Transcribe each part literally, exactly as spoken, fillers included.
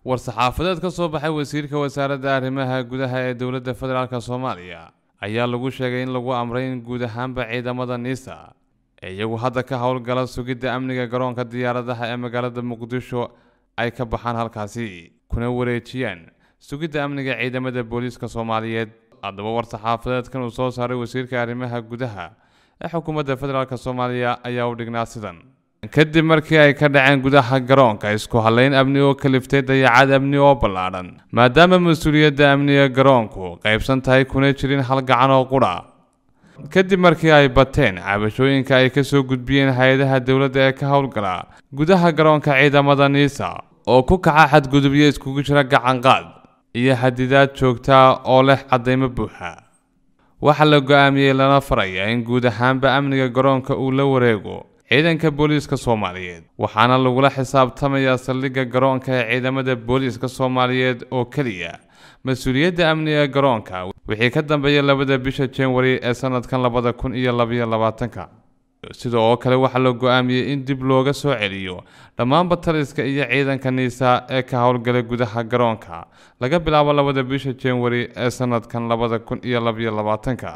war-saxaafadeed ka soo baxay wasiirka wasaaradda arrimaha gudaha ee dowladda federaalka Soomaaliya ayaa lagu sheegay in lagu amray in guud ahaanba ciidamada NISA ee iyagu hadda ka howlgala sugidda amniga garoonka diyaaradaha ee magaalada Muqdisho ay ka baxaan halkaasi kuna wareejiyaan sugidda amniga ciidamada booliiska Soomaaliyeed. haddaba war-saxaafadeedkan uu soo saaray wasiirka arrimaha gudaha ee xukuumadda federaalka Soomaaliya ayaa u dhignaa sidan: kadib markii ay ka dhaceen gudaha garoonka isku halayn amni oo kaliftay dayacad amni oo ballaaran, maadaama mas'uuliyadda amniga garoonku qaybsan tahay kuna jirin hal gacan oo qura. kadib markii ay bateen cabashooyinka ay ka soo gudbiyeen hay'adaha dowladda ee ka howlgala gudaha garoonka ciidamada NISA oo ku kaca xadgudubyo iskugu jira gacan qaad iyo xadidaad joogta oo leh cadeymo buuxa, waxaa la go'aamiyey lana farayaa in guud ahaanba amniga garoonka uu la wareego ciidanka booliiska Soomaaliyeed, waxaana lagula xisaabtamayaa saldhigga garoonka ee ciidamada booliiska Soomaaliyeed oo kaliya mas'uuliyadda amniga garoonka wixii ka dambeeyay labada bisha January ee sanadkan labada kun iyo laba iyo labaatanka. sidoo kale waxaa la go'aamiyey in dib looga soo celiyo dhammaan bataliska iyo ciidanka NISA ee ka howlgala gudaha garoonka laga bilaabo labada bisha January ee sanadkan labada kun iyo laba iyo labaatanka.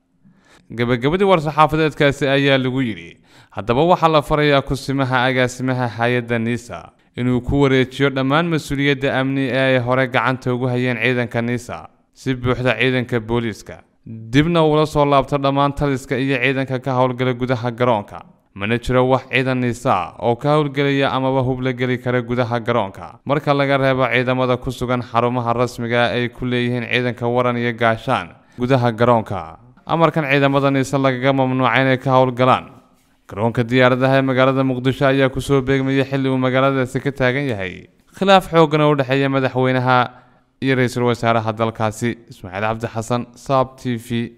gabagabadii war-saxaafadeedkaasi ayaa lagu yidhi haddaba waxaa la farayaa kusimaha agaasimaha hay'adda NISA inuu ku wareejiyo dhammaan mas'uuliyadda amni ee ay hore gacanta ugu hayeen ciidanka NISA si buuxda ciidanka booliiska, dibna ula soo laabto dhammaan taliska iyo ciidanka ka howlgala gudaha garoonka. mana jiro wax ciidan NISA oo ka howlgelaya amaba hub la geli kara gudaha garoonka marka laga reebo ciidamada ku sugan xarumaha rasmiga ay ku leeyihiin ciidanka waran iyo gaashaan gudaha garoonka. amarkan ciidamada NISA lagaga mamnuucay inay ka howlgalaan garoonka diyaaradaha ee magaalada Muqdisho ayaa ku soo beegmaya xilli uu magaaladaasi ka taagan yahay khilaaf xooggan oo u dhexeeya madaxweynaha iyo ra'iisul wasaaraha dalkaasi. Ismaaciil Cabdi Xasan, Saab T V.